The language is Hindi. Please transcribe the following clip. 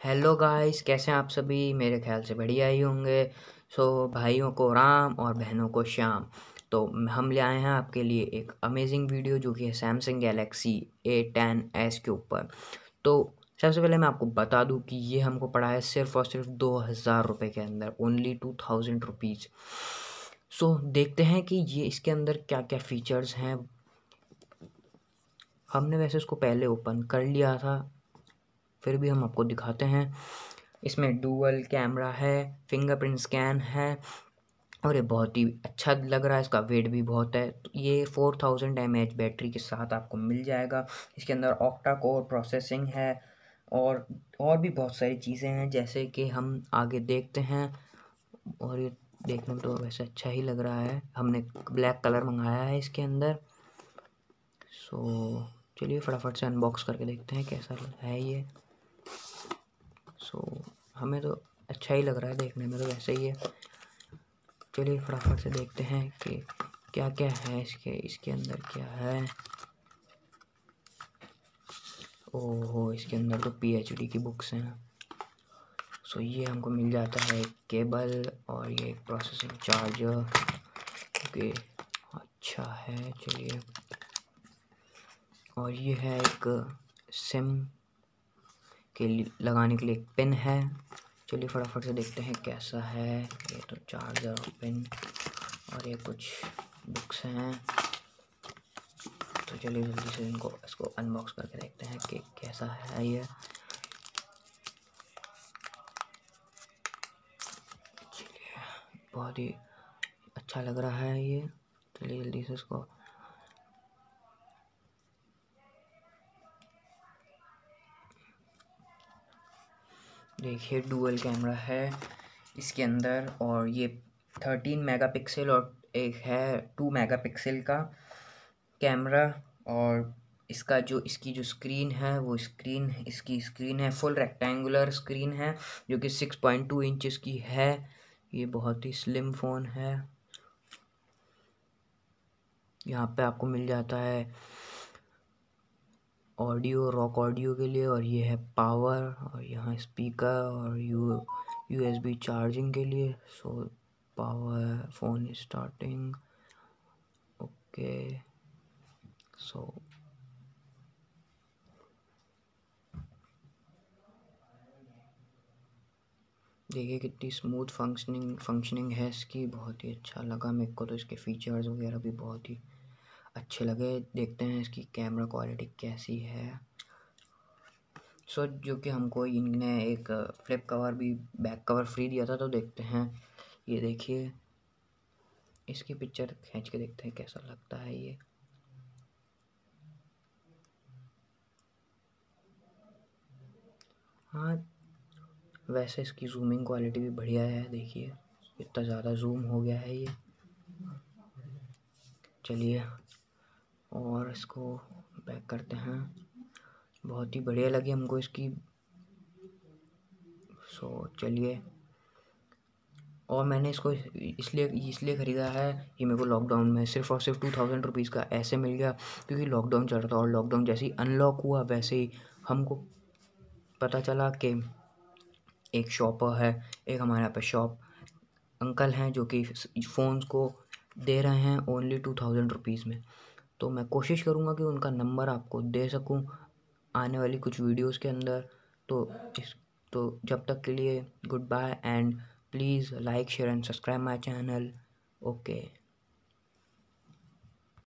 हेलो गाइस, कैसे हैं आप सभी। मेरे ख्याल से बढ़िया ही होंगे। भाइयों को राम और बहनों को श्याम। तो हम ले आए हैं आपके लिए एक अमेजिंग वीडियो जो कि है सैमसंग गैलेक्सी A10s के ऊपर। तो सबसे पहले मैं आपको बता दूं कि ये हमको पड़ा है सिर्फ और सिर्फ 2000 रुपये के अंदर, ओनली 2000 रुपीज़। देखते हैं कि ये इसके अंदर क्या क्या फीचर्स हैं। हमने वैसे इसको पहले ओपन कर लिया था, फिर भी हम आपको दिखाते हैं। इसमें डुअल कैमरा है, फिंगरप्रिंट स्कैन है और ये बहुत ही अच्छा लग रहा है। इसका वेट भी बहुत है। तो ये 4000 mAh बैटरी के साथ आपको मिल जाएगा। इसके अंदर ऑक्टा कोर प्रोसेसिंग है और भी बहुत सारी चीज़ें हैं, जैसे कि हम आगे देखते हैं। और ये देखने में तो वैसे अच्छा ही लग रहा है। हमने ब्लैक कलर मंगाया है इसके अंदर। चलिए फटाफट से अनबॉक्स करके देखते हैं कैसा है ये। हमें तो अच्छा ही लग रहा है, देखने में तो वैसे ही है। चलिए फटाफट से देखते हैं कि क्या क्या है इसके अंदर क्या है। ओहो, इसके अंदर तो PhD की बुक्स हैं। ये हमको मिल जाता है एक केबल और ये एक प्रोसेसिंग चार्जर। ओके, अच्छा है। चलिए, और ये है एक सिम के लगाने के लिए एक पिन है। चलिए फटाफट से देखते हैं कैसा है। ये तो चार्जर और पिन और ये कुछ बुक्स हैं। तो चलिए जल्दी से इसको अनबॉक्स करके देखते हैं कि कैसा है ये। चलिए, बहुत ही अच्छा लग रहा है ये। चलिए जल्दी से इसको देखिए, डुअल कैमरा है इसके अंदर और ये 13 मेगापिक्सल और एक है 2 मेगापिक्सल का कैमरा। और इसकी जो स्क्रीन है वो इसकी स्क्रीन है फुल रेक्टेंगुलर स्क्रीन है, जो कि 6.2 इंचेस की है। ये बहुत ही स्लिम फ़ोन है। यहाँ पे आपको मिल जाता है ऑडियो, रॉक ऑडियो के लिए, और ये है पावर, और यहाँ स्पीकर और USB चार्जिंग के लिए। Power, phone starting. ओके, देखिए कितनी स्मूथ फंक्शनिंग है इसकी। बहुत ही अच्छा लगा मेरे को तो। इसके फीचर्स वगैरह भी बहुत ही अच्छे लगे। देखते हैं इसकी कैमरा क्वालिटी कैसी है। जो कि हमको इनने एक फ्लिप कवर भी, बैक कवर फ्री दिया था। तो देखते हैं, ये देखिए इसकी पिक्चर खींच के देखते हैं कैसा लगता है ये। हाँ, वैसे इसकी जूमिंग क्वालिटी भी बढ़िया है। देखिए इतना ज़्यादा जूम हो गया है ये। चलिए और इसको बैक करते हैं। बहुत ही बढ़िया लगी हमको इसकी। चलिए, और मैंने इसको इसलिए ख़रीदा है। ये मेरे को लॉकडाउन में सिर्फ़ और सिर्फ 2000 रुपीज़ का ऐसे मिल गया, क्योंकि लॉकडाउन चल रहा था। और लॉकडाउन जैसे ही अनलॉक हुआ वैसे ही हमको पता चला कि एक शॉपर है, एक हमारे यहाँ पे शॉप अंकल हैं जो कि फ़ोन्स को दे रहे हैं ओनली 2000 रुपीज़ में। तो मैं कोशिश करूँगा कि उनका नंबर आपको दे सकूँ आने वाली कुछ वीडियोस के अंदर। तो जब तक के लिए good bye, and please like, share and subscribe my channel. Okay.